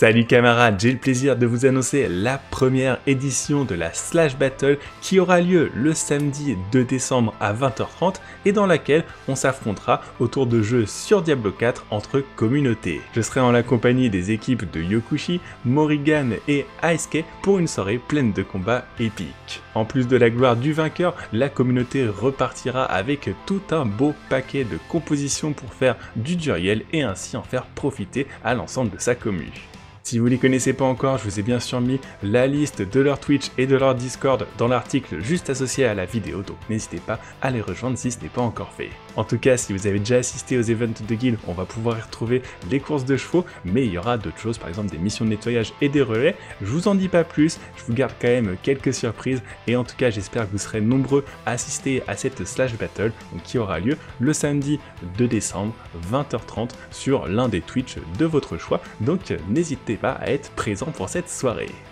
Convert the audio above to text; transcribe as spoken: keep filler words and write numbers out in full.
Salut camarades, j'ai le plaisir de vous annoncer la première édition de la Slash Battle qui aura lieu le samedi deux décembre à vingt heures trente et dans laquelle on s'affrontera autour de jeux sur Diablo quatre entre communautés. Je serai en la compagnie des équipes de Yokushi, Morrigan et Aesuke pour une soirée pleine de combats épiques. En plus de la gloire du vainqueur, la communauté repartira avec tout un beau paquet de compositions pour faire du Duriel et ainsi en faire profiter à l'ensemble de sa commu. Si vous ne les connaissez pas encore, je vous ai bien sûr mis la liste de leur Twitch et de leur Discord dans l'article juste associé à la vidéo, donc n'hésitez pas à les rejoindre si ce n'est pas encore fait. En tout cas, si vous avez déjà assisté aux events de guild, on va pouvoir y retrouver les courses de chevaux, mais il y aura d'autres choses, par exemple des missions de nettoyage et des relais. Je vous en dis pas plus, je vous garde quand même quelques surprises, et en tout cas j'espère que vous serez nombreux à assister à cette Slash Battle, donc qui aura lieu le samedi deux décembre, vingt heures trente, sur l'un des Twitch de votre choix, donc n'hésitez pas à être présent pour cette soirée.